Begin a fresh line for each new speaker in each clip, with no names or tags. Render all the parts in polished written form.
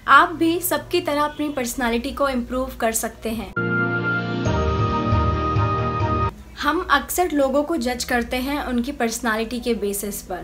आप भी सबकी तरह अपनी पर्सनालिटी को इम्प्रूव कर सकते हैं। हम अक्सर लोगों को जज करते हैं उनकी पर्सनालिटी के बेसिस पर,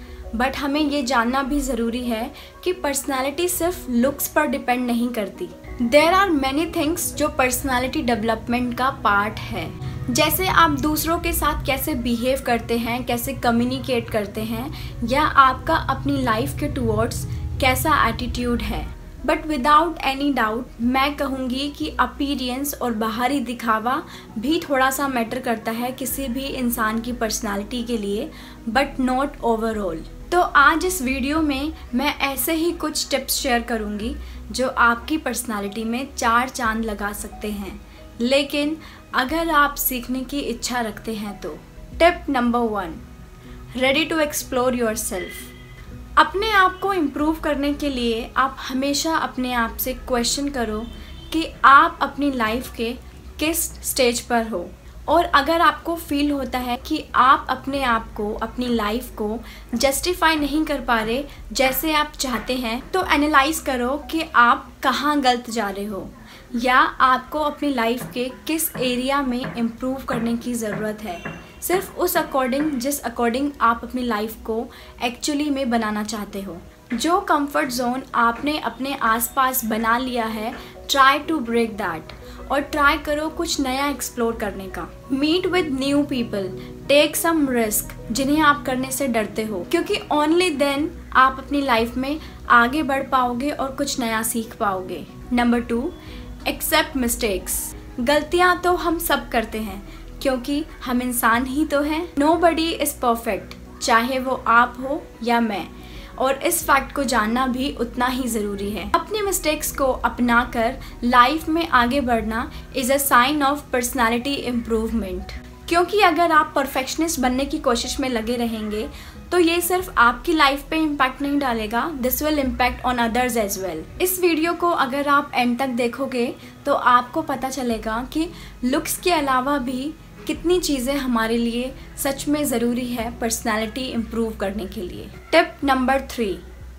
बट हमें ये जानना भी ज़रूरी है कि पर्सनालिटी सिर्फ लुक्स पर डिपेंड नहीं करती। देयर आर मैनी थिंग्स जो पर्सनालिटी डेवलपमेंट का पार्ट है, जैसे आप दूसरों के साथ कैसे बिहेव करते हैं, कैसे कम्युनिकेट करते हैं, या आपका अपनी लाइफ के टुवर्ड्स कैसा एटीट्यूड है। बट विदाउट एनी डाउट मैं कहूँगी कि अपीयरेंस और बाहरी दिखावा भी थोड़ा सा मैटर करता है किसी भी इंसान की पर्सनालिटी के लिए, बट नॉट ओवरऑल। तो आज इस वीडियो में मैं ऐसे ही कुछ टिप्स शेयर करूँगी जो आपकी पर्सनालिटी में 4 चांद लगा सकते हैं, लेकिन अगर आप सीखने की इच्छा रखते हैं तो। Tip number 1, ready to explore yourself. अपने आप को इम्प्रूव करने के लिए आप हमेशा अपने आप से क्वेश्चन करो कि आप अपनी लाइफ के किस स्टेज पर हो, और अगर आपको फील होता है कि आप अपने आप को, अपनी लाइफ को जस्टिफाई नहीं कर पा रहे जैसे आप चाहते हैं, तो एनालाइज करो कि आप कहाँ गलत जा रहे हो, या आपको अपनी लाइफ के किस एरिया में इम्प्रूव करने की ज़रूरत है, सिर्फ उस अकॉर्डिंग जिस अकॉर्डिंग आप अपनी लाइफ को एक्चुअली में बनाना चाहते हो। जो कंफर्ट जोन आपने अपने आसपास बना लिया है, ट्राई टू ब्रेक दैट और ट्राई करो कुछ नया एक्सप्लोर करने का। Meet with new people, take some risk जिन्हें आप करने से डरते हो, क्योंकि ओनली देन आप अपनी लाइफ में आगे बढ़ पाओगे और कुछ नया सीख पाओगे। Number 2, accept mistakes. गलतियाँ तो हम सब करते हैं क्योंकि हम इंसान ही तो हैं। नोबडी इज़ परफेक्ट, चाहे वो आप हो या मैं, और इस फैक्ट को जानना भी उतना ही ज़रूरी है। अपनी मिस्टेक्स को अपनाकर लाइफ में आगे बढ़ना is a sign of personality improvement, क्योंकि अगर आप परफेक्शनिस्ट बनने की कोशिश में लगे रहेंगे तो ये सिर्फ आपकी लाइफ पे इम्पैक्ट नहीं डालेगा, this will impact on others as well. इस वीडियो को अगर आप एंड तक देखोगे तो आपको पता चलेगा कि लुक्स के अलावा भी कितनी चीज़ें हमारे लिए सच में ज़रूरी है पर्सनालिटी इम्प्रूव करने के लिए। Tip number 3,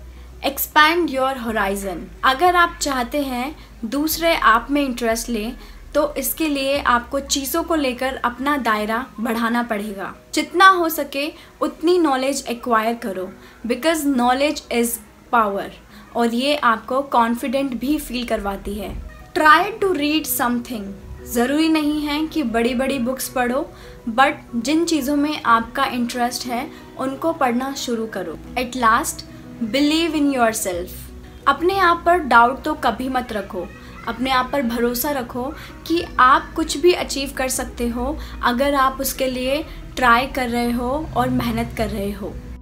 expand your horizon. अगर आप चाहते हैं दूसरे आप में इंटरेस्ट लें तो इसके लिए आपको चीज़ों को लेकर अपना दायरा बढ़ाना पड़ेगा। जितना हो सके उतनी नॉलेज एक्वायर करो, बिकॉज नॉलेज इज़ पावर, और ये आपको कॉन्फिडेंट भी फील करवाती है। Try to read something. ज़रूरी नहीं है कि बड़ी बड़ी बुक्स पढ़ो, बट जिन चीज़ों में आपका इंटरेस्ट है उनको पढ़ना शुरू करो। At last, believe in yourself. अपने आप पर डाउट तो कभी मत रखो, अपने आप पर भरोसा रखो कि आप कुछ भी अचीव कर सकते हो अगर आप उसके लिए ट्राई कर रहे हो और मेहनत कर रहे हो।